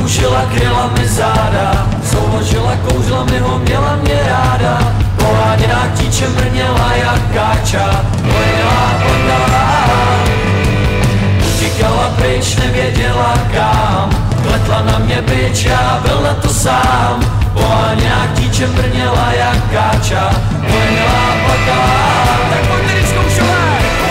zkoušela, kryla mi záda, souložila, kouřila mi ho, měla mě ráda. Poháněná tíče mrněla jak káča, pojela, plakala. Utíkala pryč, nevěděla kam, kletla na mě bič, já byl na to sám. Poháněná tíče mrněla jak káča, pojela, plakala. Tak pojď tedy zkoušela.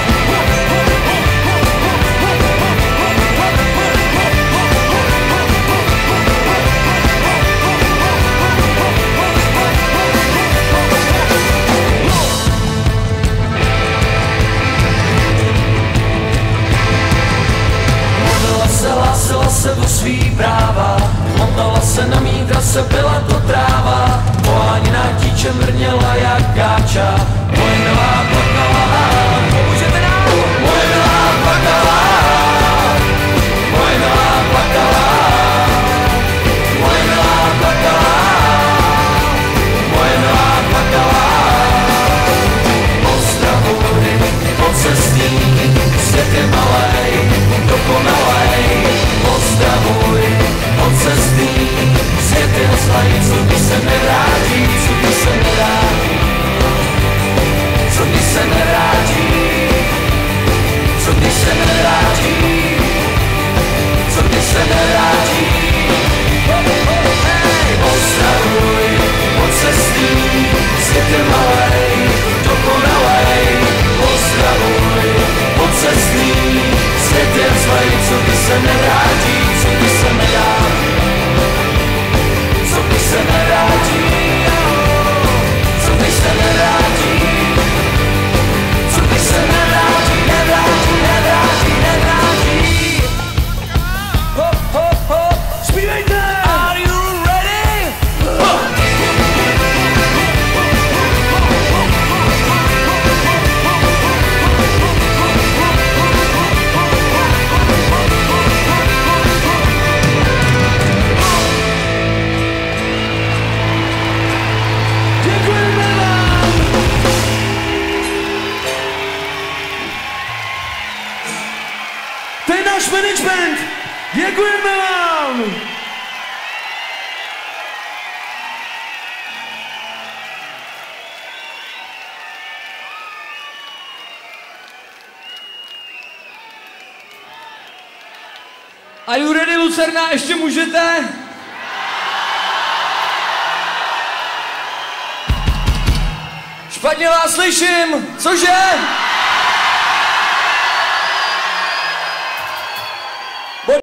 Hlásila se o svý práva, montala se na mý trase, byla to tráva. Poháněná tíče mrněla jak káča, moje milá plakala. Můžete dál? Moje milá plakala, moje milá plakala, moje milá plakala, moje milá plakala. Pozdravuj, pocestný, svět je malej, dokonalej. Pozdravuj, pocestný, svět je zlej, co mi se nevrátí, co mi se nevrátí, co mi se nevrátí, co mi se nevrátí, co mi se nevrátí. Pozdravuj, pocestný, svět je malej, dokonalej. Pozdravuj, pocestný, svět je zlej, co mi se nevrátí, co mi se nedá, co mi se nevrátí, co mi se nevrátí, co mi se nevrátí, nevrátí, nevrátí, nevrátí. Hop, hop, hop, zpívejte! Are you ready? To je náš management! Děkujeme vám! Are you ready, Lucerna? Ještě můžete? Špatně vás slyším! Cože?